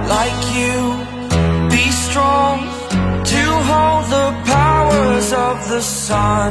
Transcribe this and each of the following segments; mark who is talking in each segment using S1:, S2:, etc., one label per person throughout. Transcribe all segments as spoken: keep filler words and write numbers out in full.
S1: like you. Be strong to hold the powers of the sun.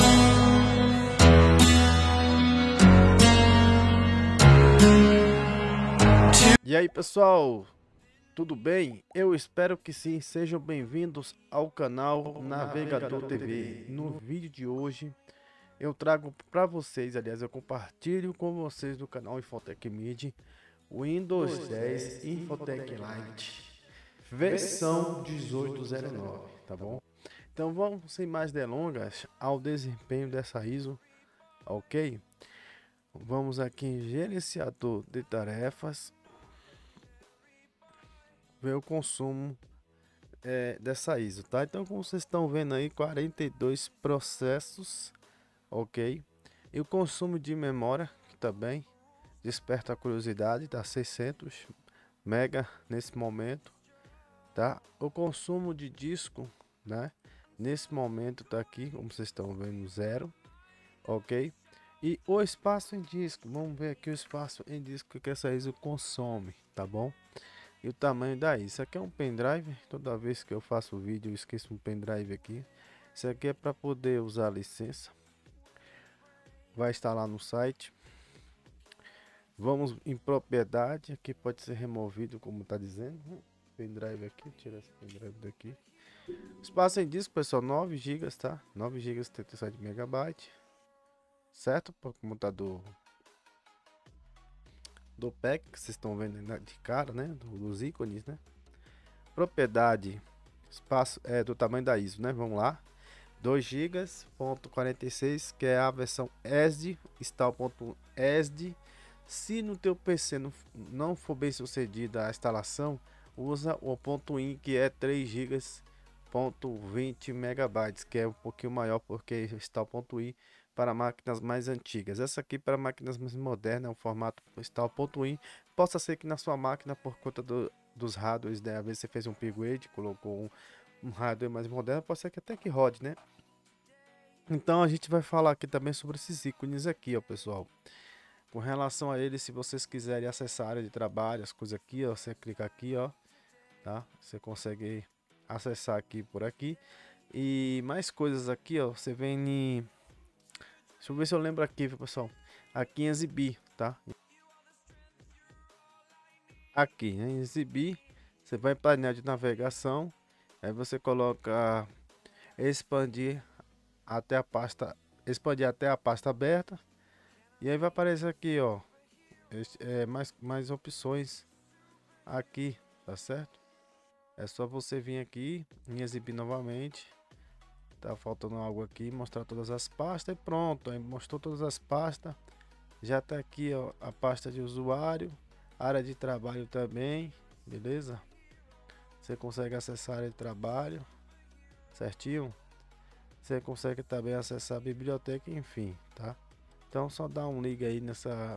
S2: E aí pessoal, tudo bem? Eu espero que sim, sejam bem-vindos ao canal Navegador T V. No vídeo de hoje eu trago para vocês, aliás eu compartilho com vocês do canal Infotech Mid Windows dez Infotech Lite versão dezoito zero nove, tá bom? Então vamos sem mais delongas ao desempenho dessa I S O, ok? Vamos aqui em gerenciador de tarefas, ver o consumo é, dessa I S O, tá? Então, como vocês estão vendo aí, quarenta e dois processos, ok? E o consumo de memória, que também desperta a curiosidade, tá? seiscentos mega nesse momento, tá? O consumo de disco, né? Nesse momento tá aqui, como vocês estão vendo, zero, ok? E o espaço em disco, vamos ver aqui o espaço em disco que essa I S O consome, tá bom? E o tamanho da I S O. Isso aqui é um pendrive. Toda vez que eu faço vídeo eu esqueço um pendrive aqui. Isso aqui é para poder usar a licença. Vai estar lá no site. Vamos em propriedade. Aqui pode ser removido, como está dizendo. Pendrive aqui, tira esse pendrive daqui. Espaço em disco, pessoal, nove gigas, tá? nove gigas, setenta e sete megabytes. Certo? Para o computador do pack que vocês estão vendo de cara, né, dos ícones, né? Propriedade, espaço é do tamanho da I S O, né? Vamos lá, dois gigas, ponto quarenta e seis, que é a versão E S D, install.esd. Se no teu P C não, não for bem sucedida a instalação, usa o ponto .in, que é três gigas, ponto vinte megabytes, que é um pouquinho maior, porque install.in para máquinas mais antigas. Essa aqui para máquinas mais modernas é um formato install.in. Possa ser que na sua máquina, por conta do, dos hardwares, né? Às vezes você fez um upgrade, colocou um, um hardware mais moderno, pode ser que até que rode, né? Então a gente vai falar aqui também sobre esses ícones aqui, ó, pessoal. Com relação a eles, se vocês quiserem acessar a área de trabalho, as coisas aqui, ó, você clica aqui, ó, tá? Você consegue acessar aqui por aqui. E mais coisas aqui, ó, você vem em... Deixa eu ver se eu lembro aqui, pessoal. Aqui em exibir, tá? Aqui em exibir, você vai para painel de navegação. Aí você coloca expandir até a pasta, expandir até a pasta aberta. E aí vai aparecer aqui, ó, é, mais, mais opções aqui, tá certo? É só você vir aqui em exibir novamente. Tá faltando algo aqui, mostrar todas as pastas e pronto, aí mostrou todas as pastas. Já tá aqui, ó, a pasta de usuário, área de trabalho também, beleza? Você consegue acessar a área de trabalho, certinho? Você consegue também acessar a biblioteca, enfim, tá? Então só dá um liga aí nessa,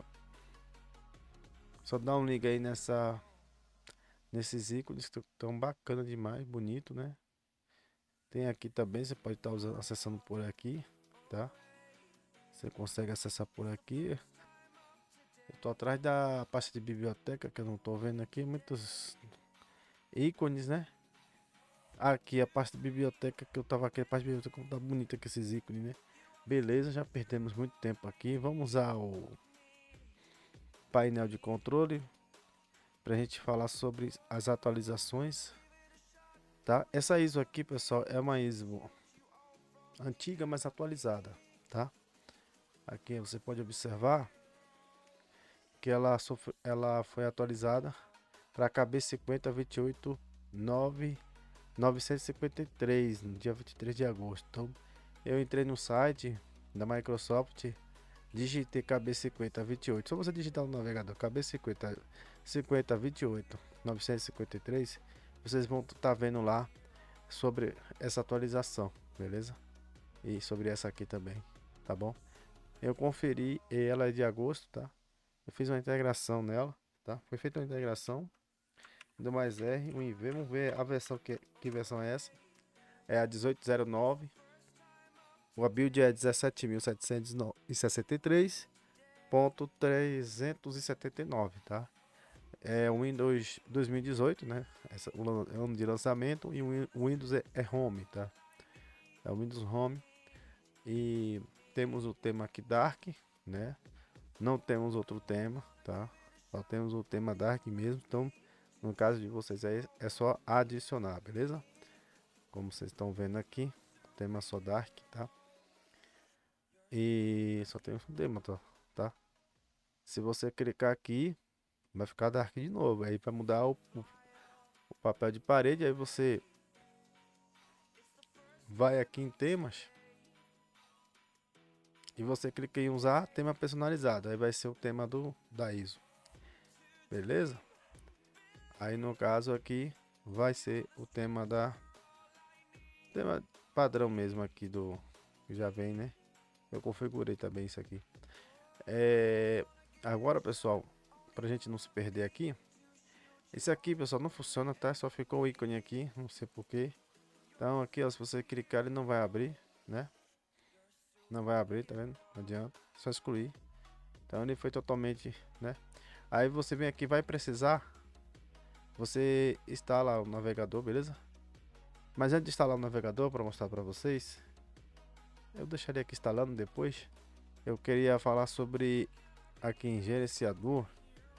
S2: só dá um liga aí nessa, nesses ícones que estão bacana demais, bonito, né? Tem aqui também, você pode estar usando, acessando por aqui, tá? Você consegue acessar por aqui. Eu tô atrás da pasta de biblioteca, que eu não tô vendo aqui, muitos ícones, né? Aqui a pasta de biblioteca que eu tava aqui, a pasta de biblioteca tá bonita com esses ícones, né? Beleza, já perdemos muito tempo aqui. Vamos usar o painel de controle pra gente falar sobre as atualizações. Tá? Essa I S O aqui, pessoal, é uma I S O antiga, mas atualizada, tá? Aqui você pode observar que ela, sofre, ela foi atualizada para K B cinquenta vinte e oito nove novecentos e cinquenta e três no dia vinte e três de agosto. Então, eu entrei no site da Microsoft, digitei K B cinquenta vinte e oito. Só você digitar no navegador K B cinquenta vinte e oito novecentos e cinquenta e três. Vocês vão estar tá vendo lá sobre essa atualização, beleza? E sobre essa aqui também, tá bom? Eu conferi e ela é de agosto, tá? Eu fiz uma integração nela, tá? Foi feita uma integração do mais R, um I V. Vamos ver a versão, que, que versão é essa? É a dezoito zero nove. O build é dezessete mil setecentos e sessenta e três ponto trezentos e setenta e nove, tá? é o Windows dois mil e dezoito, né? Essa, o lan- é o ano de lançamento e o Win- o Windows é, é Home, tá? É o Windows Home e temos o tema aqui Dark, né? Não temos outro tema, tá? Só temos o tema Dark mesmo, então no caso de vocês aí é só adicionar, beleza? Como vocês estão vendo aqui, tema só Dark, tá? E só tem um tema, tá? tá? Se você clicar aqui, vai ficar Dark de novo. Aí para mudar o, o, o papel de parede, aí você vai aqui em temas e você clica em usar tema personalizado. Aí vai ser o tema do da I S O. Beleza? Aí no caso aqui vai ser o tema da tema padrão mesmo aqui do que já vem, né? Eu configurei também isso aqui. É, agora, pessoal, pra gente não se perder aqui, esse aqui, pessoal, não funciona, tá? Só ficou o ícone aqui, não sei porquê. Então aqui, ó, se você clicar, ele não vai abrir, né? Não vai abrir, tá vendo? Não adianta, só excluir. Então ele foi totalmente, né? Aí você vem aqui, vai precisar, você instala o navegador, beleza? Mas antes de instalar o navegador, para mostrar para vocês, eu deixaria aqui instalando depois. Eu queria falar sobre aqui em gerenciador,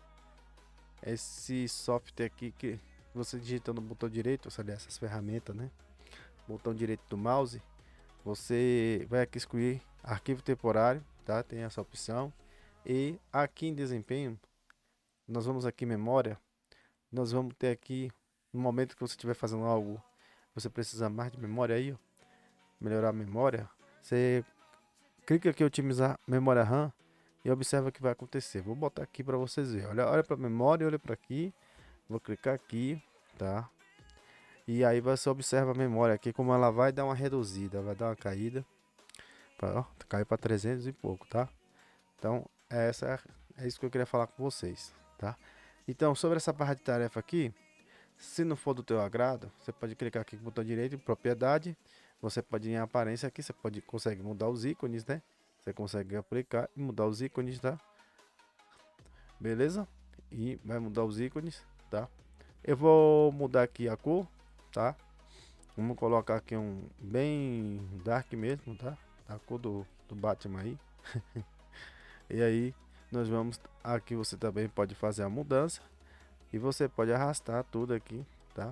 S2: esse software aqui que você digita no botão direito, aliás, essas ferramentas, né? Botão direito do mouse, você vai aqui excluir arquivo temporário, tá? Tem essa opção. E aqui em desempenho, nós vamos aqui em memória, nós vamos ter aqui, no momento que você estiver fazendo algo, você precisa mais de memória aí, ó, melhorar a memória, você clica aqui em otimizar memória RAM e observa o que vai acontecer. Vou botar aqui para vocês verem. Olha, olha para a memória, olha para aqui. Vou clicar aqui, tá? E aí você observa a memória aqui como ela vai dar uma reduzida, vai dar uma caída. Pra, ó, caiu para trezentos e pouco, tá? Então, essa é isso que eu queria falar com vocês, tá? Então, sobre essa barra de tarefa aqui, se não for do teu agrado, você pode clicar aqui com o botão direito em propriedade. Você pode ir em aparência aqui, você pode consegue mudar os ícones, né? Você consegue aplicar e mudar os ícones, tá? Beleza? E vai mudar os ícones, tá? Eu vou mudar aqui a cor, tá? Vamos colocar aqui um bem dark mesmo, tá? A cor do, do Batman aí. E aí nós vamos aqui, você também pode fazer a mudança e você pode arrastar tudo aqui, tá?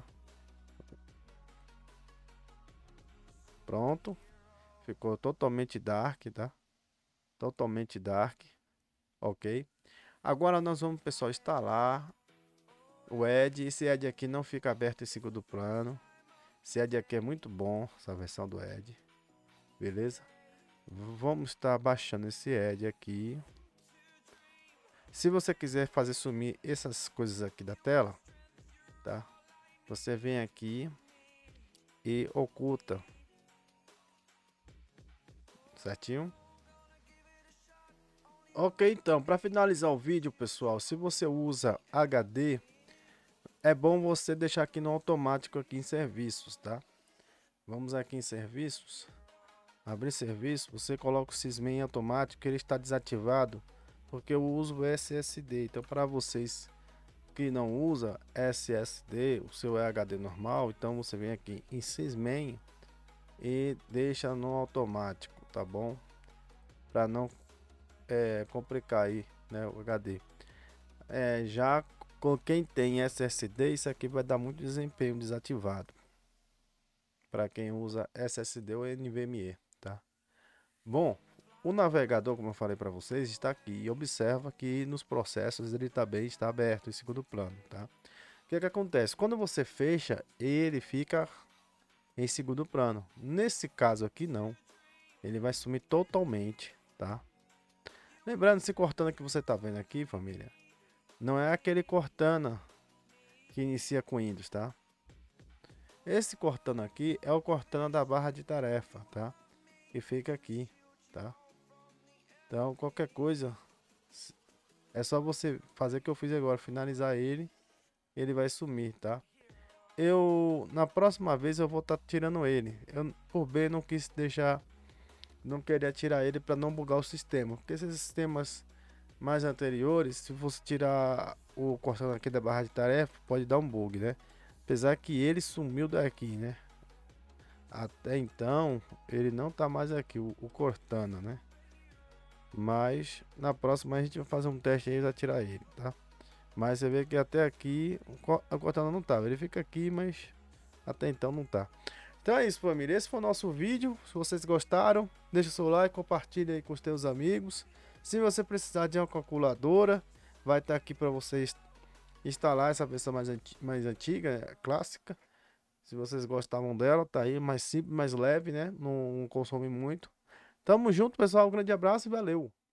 S2: Pronto, ficou totalmente dark, tá? Totalmente dark, ok? Agora nós vamos, pessoal, instalar o Edge. Esse Edge aqui não fica aberto em segundo plano. Esse Edge aqui é muito bom, essa versão do Edge, beleza? Vamos estar baixando esse Edge aqui. Se você quiser fazer sumir essas coisas aqui da tela, tá? Você vem aqui e oculta, certinho? Ok, então, para finalizar o vídeo, pessoal, se você usa H D, é bom você deixar aqui no automático aqui em serviços, tá? Vamos aqui em serviços, abrir serviço, você coloca o Sysmin em automático, ele está desativado porque eu uso S S D. Então, para vocês que não usa S S D, o seu é H D normal, então você vem aqui em Sysmin e deixa no automático, tá bom? Para não é, complicar aí, né, o H D. É, já com quem tem S S D, isso aqui vai dar muito desempenho desativado. Para quem usa S S D ou N V M e, tá? Bom, o navegador, como eu falei para vocês, está aqui e observa que nos processos ele também está aberto em segundo plano, tá? O que que acontece? Quando você fecha, ele fica em segundo plano. Nesse caso aqui não, ele vai sumir totalmente, tá? Lembrando, esse Cortana que você tá vendo aqui, família, não é aquele Cortana que inicia com Windows, tá? Esse Cortana aqui é o Cortana da barra de tarefa, tá? Que fica aqui, tá? Então, qualquer coisa, é só você fazer o que eu fiz agora, finalizar ele, ele vai sumir, tá? Eu, na próxima vez, eu vou estar tá tirando ele. Eu, por B, não quis deixar, não queria tirar ele para não bugar o sistema, porque esses sistemas mais anteriores, se você tirar o Cortana aqui da barra de tarefa, pode dar um bug, né? Apesar que ele sumiu daqui, né? Até então, ele não tá mais aqui, o, o Cortana, né? Mas na próxima a gente vai fazer um teste aí e vai tirar ele, tá? Mas você vê que até aqui o Cortana não tá. Ele fica aqui, mas até então não tá. Então é isso, família. Esse foi o nosso vídeo. Se vocês gostaram, deixa o seu like, compartilha aí com os teus amigos. Se você precisar de uma calculadora, vai estar aqui para vocês instalar essa versão mais, anti mais antiga, clássica. Se vocês gostavam dela, tá aí, mais simples, mais leve, né? Não consome muito. Tamo junto, pessoal. Um grande abraço e valeu!